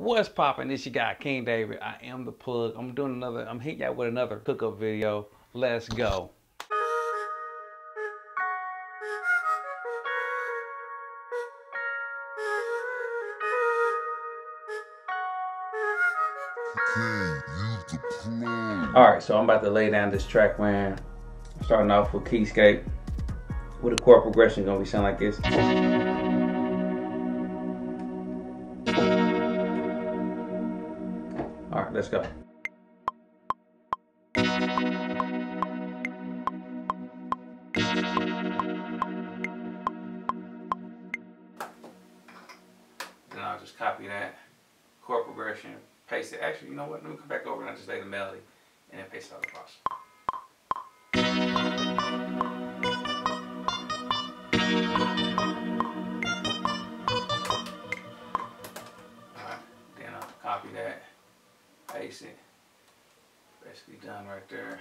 What's poppin'? This your guy King David. I am the plug. I'm hitting y'all with another cook-up video. Let's go. Alright, so I'm about to lay down this track, man. Starting off with Keyscape. With a chord progression gonna be sound like this. Alright, let's go. Then I'll just copy that chord progression, paste it. Actually, you know what? Let me come back over and I'll just lay the melody and then paste it all across. Alright, then I'll copy that, paste it. Basically done right there.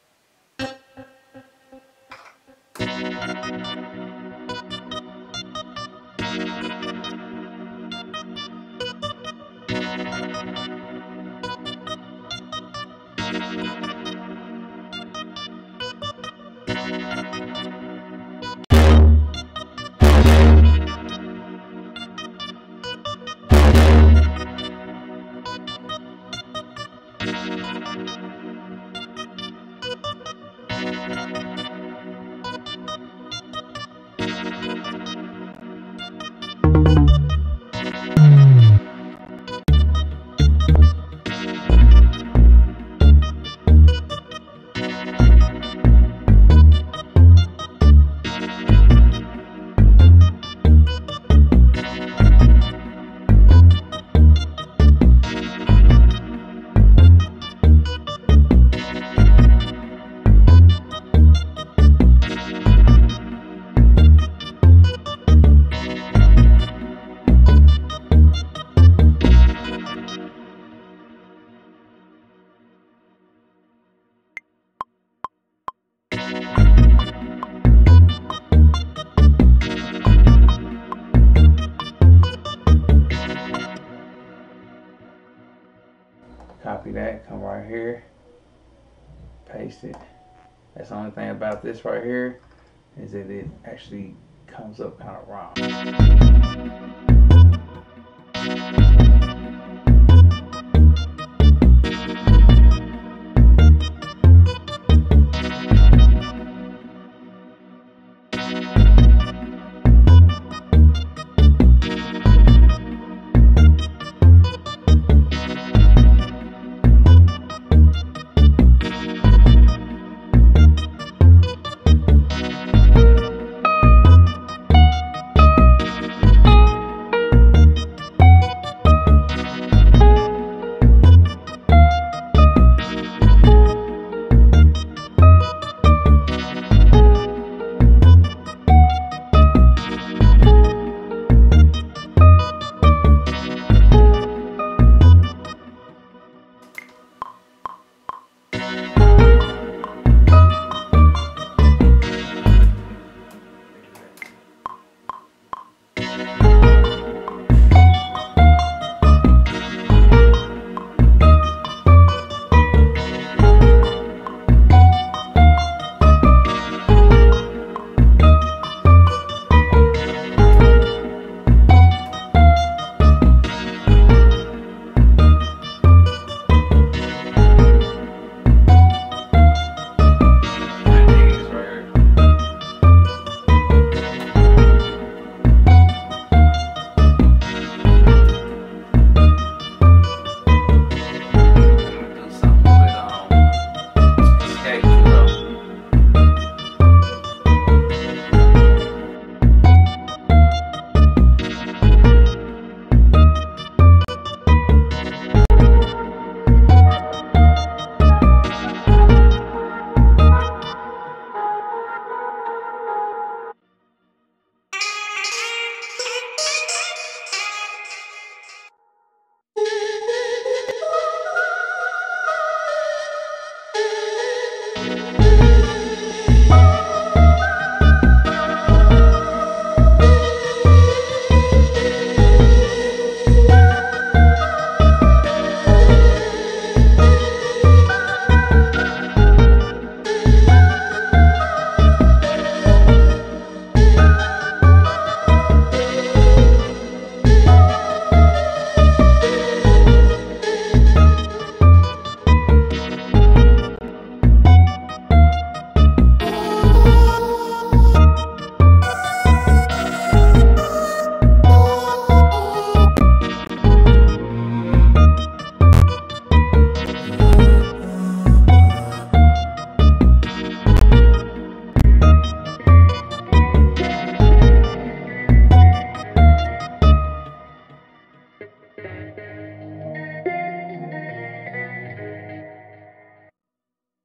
Copy that, come right here, paste it. That's the only thing about this right here is that it actually comes up kind of wrong.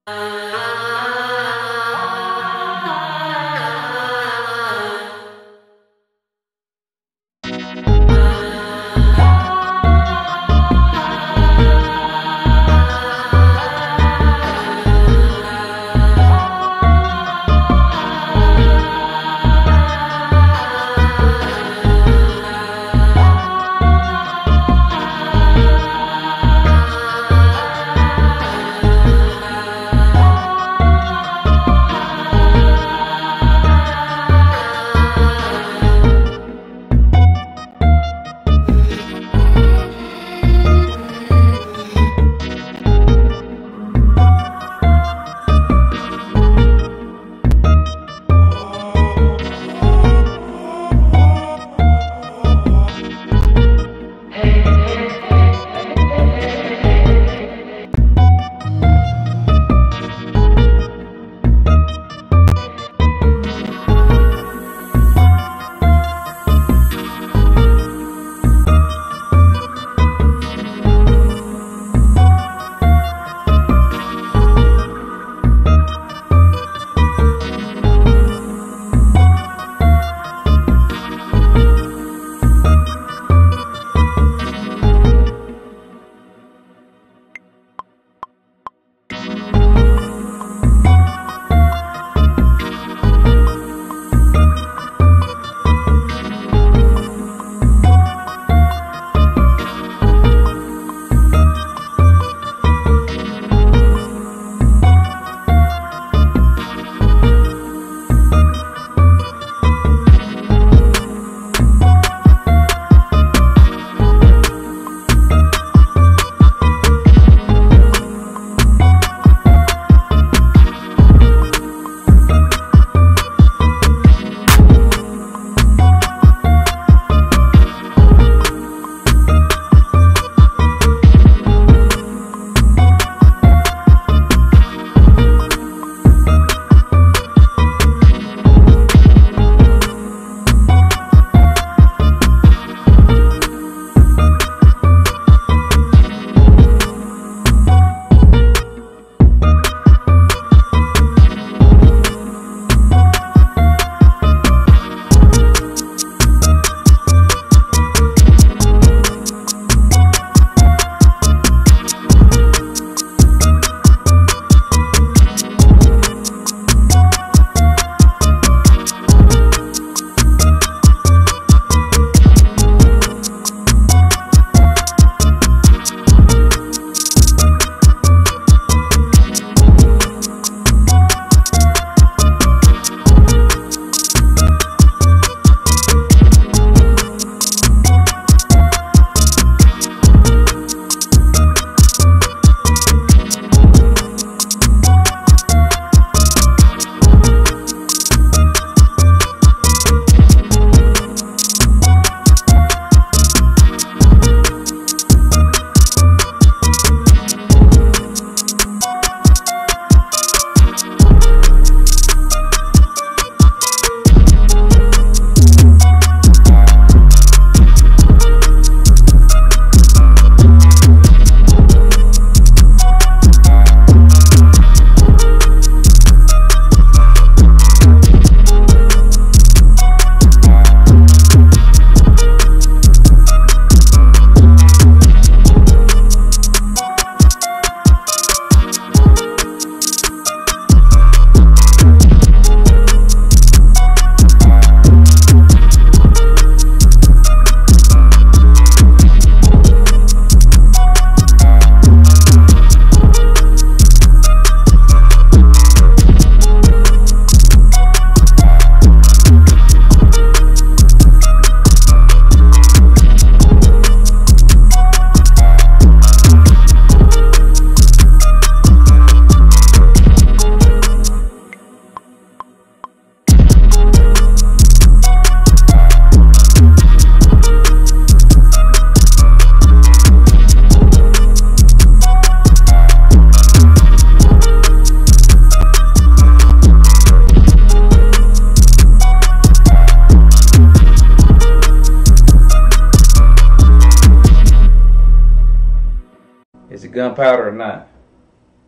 Is it gunpowder or not?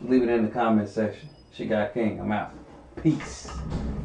leave it in the comment section. She got king. I'm out. Peace.